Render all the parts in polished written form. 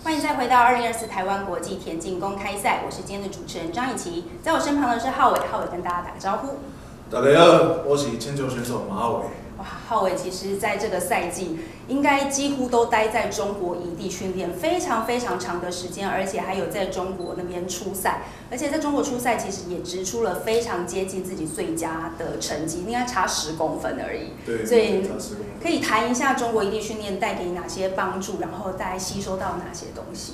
欢迎再回到2024台湾国际田径公开赛，我是今天的主持人张以琪，在我身旁的是浩伟，浩伟跟大家打个招呼。 大家好，我是铅球选手马浩伟。 哇，浩伟其实在这个赛季应该几乎都待在中国异地训练，非常长的时间，而且还有在中国那边出赛，而且在中国出赛其实也掷出了非常接近自己最佳的成绩，应该差10公分而已。 对， 所以差10公分。 可以谈一下中国异地训练带给你哪些帮助，然后大概吸收到哪些东西？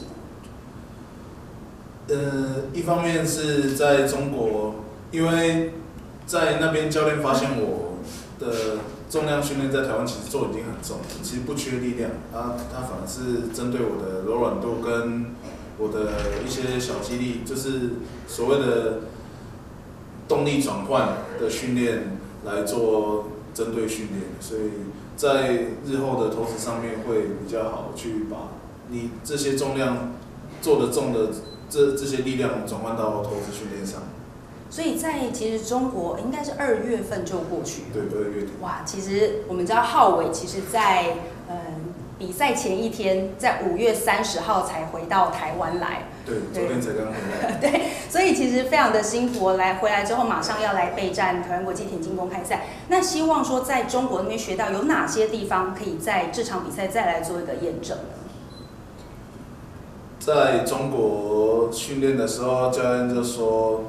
一方面是在中国，因为在那边教练发现我的重量训练在台湾其实做已经很重了，其实不缺力量，他反而是针对我的柔软度跟我的一些小肌力，就是所谓的动力转换的训练来做针对训练，所以在日后的投掷上面会比较好去把你这些重量做得重的这些力量转换到投掷训练上。 所以在其实中国应该是2月份就过去了。 对，2月底。 哇，其实我们知道浩伟其实在比赛前一天，在5月30号才回到台湾来。 对，昨天才刚回来。 对，所以其实非常的辛苦，回来之后马上要来备战台湾国际田径公开赛。那希望说在中国那边学到有哪些地方可以在这场比赛再来做一个验证呢？ 在中国训练的时候，教练就说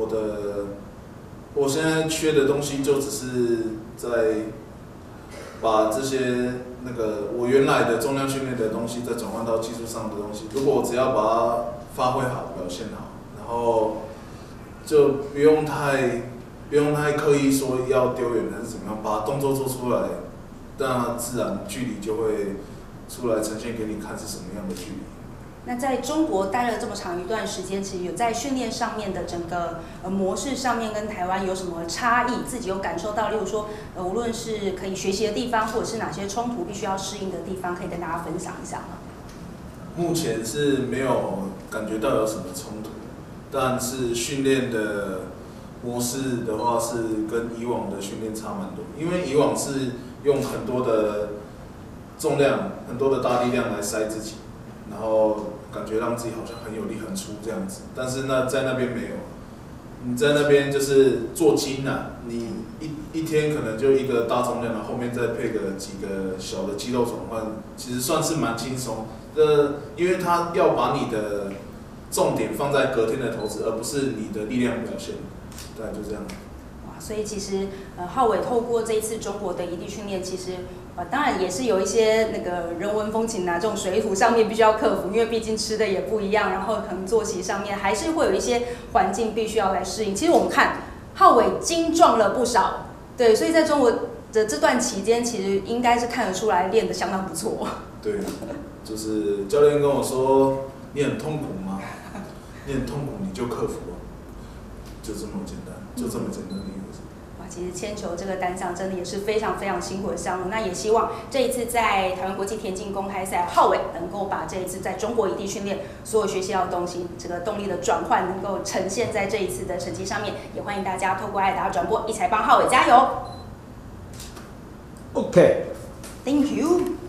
我现在缺的东西就只是在把这些我原来的重量训练的东西再转换到技术上的东西。如果我只要把它发挥好、表现好，然后就不用太刻意说要丢远还是怎么样，把动作做出来，那自然距离就会出来呈现给你看是什么样的距离。 那在中国待了这么长一段时间，其实有在训练上面的整个模式上面跟台湾有什么差异？自己有感受到，例如说无论是可以学习的地方，或者是哪些冲突必须要适应的地方，可以跟大家分享一下吗？ 目前是没有感觉到有什么冲突，但是训练的模式的话是跟以往的训练差蛮多，因为以往是用很多的重量、很多的大力量来塞自己，然后感觉让自己好像很有力、很粗这样子，但是在那边没有。你在那边就是做精啊，你一天可能就一个大重量，然后后面再配个几个小的肌肉转换，其实算是蛮轻松。因为他要把你的重点放在隔天的投掷，而不是你的力量表现。对，就这样。 哇，所以其实浩伟透过这一次中国的异地训练，其实当然也是有一些人文风情啊，这种水土上面必须要克服，因为毕竟吃的也不一样，然后可能作息上面还是会有一些环境必须要来适应。其实我们看浩伟精壮了不少，对，所以在中国的这段期间，其实应该是看得出来练得相当不错。对， 就是教练跟我说，你很痛苦吗？你很痛苦，你就克服了，就这么简单，就这么简单的一回事。 其实铅球这个单项真的也是非常辛苦的项目，那也希望这一次在台湾国际田径公开赛，浩伟能够把这一次在中国异地训练所有学习到的东西，这个动力的转换能够呈现在这一次的成绩上面，也欢迎大家透过爱达转播一起来帮浩伟加油。 OK，Thank you。